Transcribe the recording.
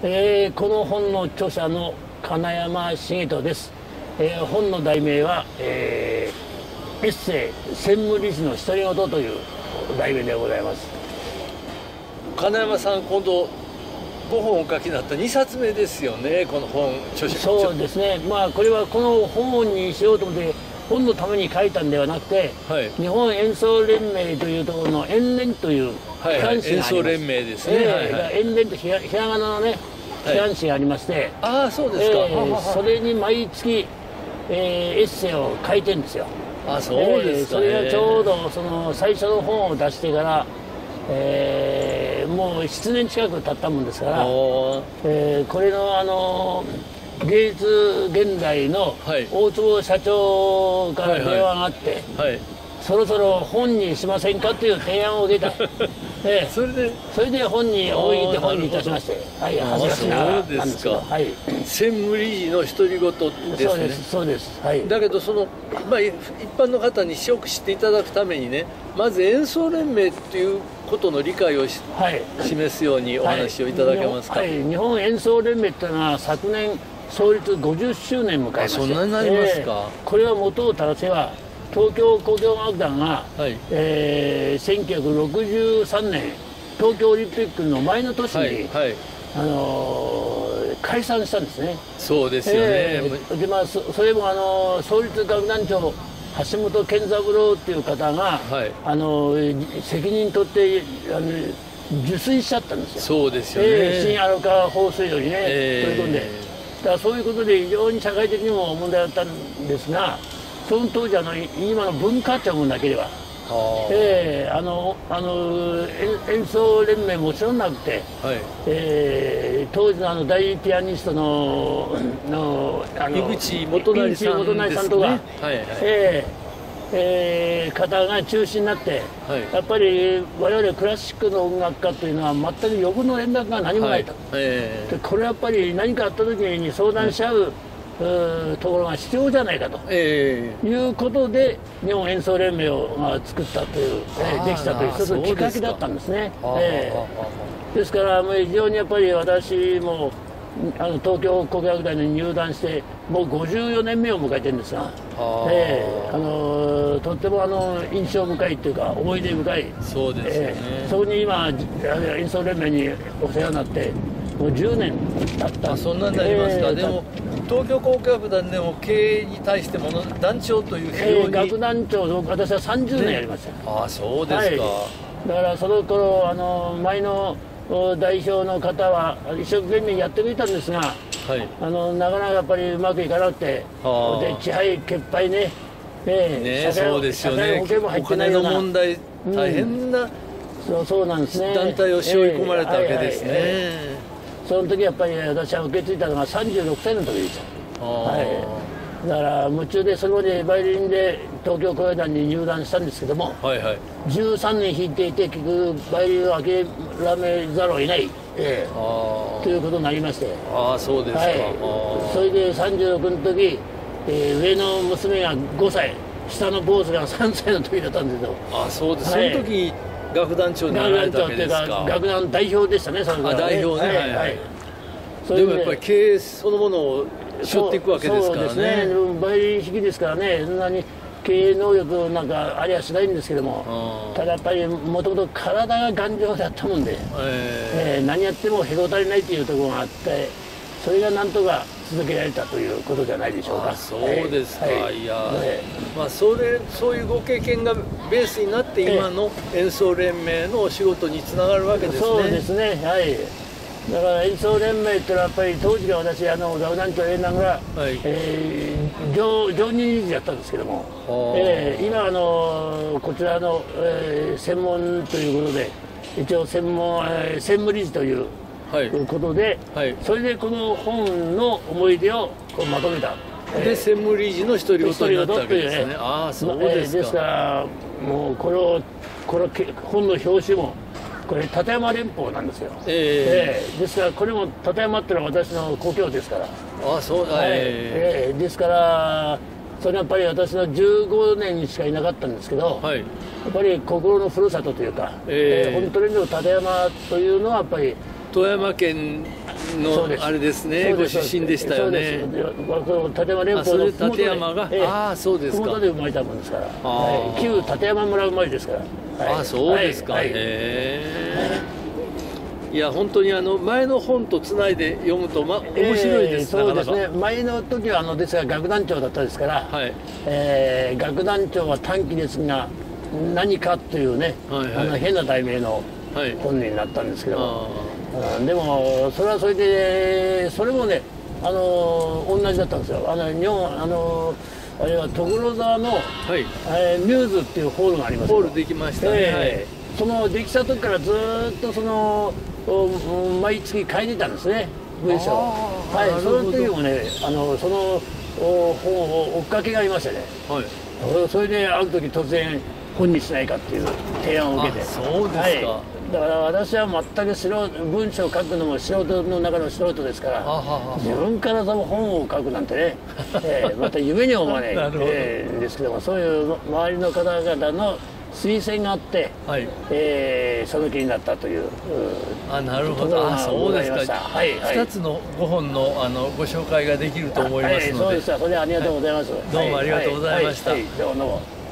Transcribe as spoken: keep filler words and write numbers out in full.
えー、この本の著者の金山茂人です。えー、本の題名は、えー、エッセイ専務理事の独り言という題名でございます。 金山さん、今度ごほんお書きになったにさつめですよね、この本著者。 そうですね、まあこれはこの本にしようと思って本のために書いたんではなくて、はい、日本演奏連盟というところの演連という機関誌があります。 演奏連盟ですね。 演連とひらひらがなのね機関誌がありまして、はい、 ああそうですか、えー、それに毎月、えー、エッセイを書いてるんですよ。 あそうですか、 えー、それがちょうどその最初の本を出してから、えー、もうななねん近く経ったもんですから、えー、これのあの芸術現代の大坪社長から電話があって、はいはいはい、そろそろ本にしませんかという提案を受けた。ええ、それでそれで本に置いて本にいたしまして、はい、恥ずかしながらなんですが、はい、 専務理事の独り言ですね。 そうですそうです、はい、 だけどその、まあ、一般の方によく知っていただくためにね、まず演奏連盟ということの理解を、はい、示すようにお話をいただけますか。 はいはい、日本演奏連盟というのは昨年創立ごじゅっしゅうねん迎えました。 そんなになりますか。えー、これは元を正せば東京交響楽団が、はい、えー、せんきゅうひゃくろくじゅうさんねん東京オリンピックの前の年に、はいはい、あのー、解散したんですね。 そうですよね。えー、でまあ そ, それもあの創立楽団長橋本健三郎っていう方が、はい、あの責任取ってあの受水しちゃったんですよ。 そうですよね。 えー、新アルカ放水路にね、えー、取り込んで、だからそういうことで非常に社会的にも問題だったんですが、その当時あの今の文化庁もなければ、えー、あのあの演奏連盟もちろんなくて、はい、えー、当時のあの大ピアニストののあの井口元成さんですね。 さんとか、はいはい、えーえー、方が中心になって、はい、やっぱり我々クラシックの音楽家というのは全く横の連絡が何もないと、はい、えー、でこれはやっぱり何かあった時に相談し合う、はい、ところが必要じゃないかと、えー、いうことで日本演奏連盟を、まあ、作ったという、えー、できたという一つのきっかけだったんですね。えー、ですからもう非常にやっぱり私もあの東京交響楽団に入団してもうごじゅうよねんめを迎えてるんですが、えー、あのとってもあの印象深いというか思い出深い。 そうですね、えー、 そこに今演奏連盟にお世話になってもうじゅうねん経った。 あそんなになりますか。えー、でも東京交響楽団でも経営に対してもの団長という非常に、えー、 楽団長を私はさんじゅうねんやりました。ね、 ああそうですか、 はい、だからその頃あの前の代表の方は一生懸命やってみたんですが、はい、あのなかなかやっぱりうまくいかなくて、で地配欠配ね、 ねね、そうですよね。お金の問題大変な、うん、 そうそうなんですね。 団体を背負い込まれたわけですね。 その時やっぱり私は受け継いだのがさんじゅうろくさいの時でした。はい、だから夢中でそれまでバイオリンで東京交響団に入団したんですけども、はいはい、じゅうさんねん弾いていて結局バイオリンを諦めざるを得ない、えー、ということになりまして、 ああそうですか、はい、 それでさんじゅうろくの時、えー、上の娘がごさい下の坊主がさんさいの時だったんですけど、 ああそうです、はい、その時楽団長になられたわけですか。 楽団代表でしたね、それから、ね、 あ代表ね、はいはい、でもやっぱり経営そのものを背負っていくわけですからね。そうですね、 バイオリン式ですからね、そんなに経営能力なんかありゃしないんですけども、ただやっぱりもともと体が頑丈だったもんで、えーえー、何やってもへこたれないというところがあって、それがなんとか続けられたということじゃないでしょうか。 あそうですか、はい、いや、えー、まあそれそういうご経験がベースになって今の演奏連盟のお仕事につながるわけですね。 そうですね、はい。だから演奏連盟っていうのはやっぱり当時は私あの楽団長やりながら、はい、えー、常常任理事だったんですけども、えー、今あのこちらの、えー、専門ということで一応専門、えー、専務理事ということで、はいはい、それでこの本の思い出をこうまとめた。 で、えー、専務理事の独り言になったわけですね。 ね、 ああそうですか。 えー、ですからもうこのこの本の表紙もこれ立山連峰なんですよ。えーえー、ですからこれも立山っていうのは私の故郷ですから。 ああそうだ、はい、 えー、ですからそれはやっぱり私のじゅうごねんしかいなかったんですけど、はい、やっぱり心のふるさとというか、えーえー、本当に立山というのはやっぱり富山県のあれですね、ご出身でしたよね。 立山連峰のふもとで、 ああそうですか、 ふもとで生まれたもんですから、はい、旧立山村生まれですから。 ああそうですか。へえ。いや本当にあの前の本とつないで読むと、ま、面白いです、 えー、そうですね。前の時はあのですが楽団長だったですから、はい、えー、楽団長は短期ですが何かというね、はいはい、あの変な題名の本になったんですけども、はい、でもそれはそれでそれもね、あの同じだったんですよ。あの日本あのあれは所沢の、はい、えー、ミューズっていうホールがあります。 ホールできましたね。えーはい、 そのできた時からずっとその毎月書いてたんですね、文章。はい、その時もね、あのその本を追っかけがありましてね、はい、それである時突然本にしないかっていう提案を受けて。 そうですか。はい、 だから私は全く素人、文章を書くのも素人の中の素人ですから、自分からその本を書くなんてね、えー、また夢に思わない、えー、ですけども、そういう周りの方々の推薦があって、はい、えー、その気になったという。 あ、なるほど。あ、そうですか。はい、はい、ふたつのご本のあのご紹介ができると思いますので。はい、 そうです。それではありがとうございます。 どうもありがとうございました。 どうも。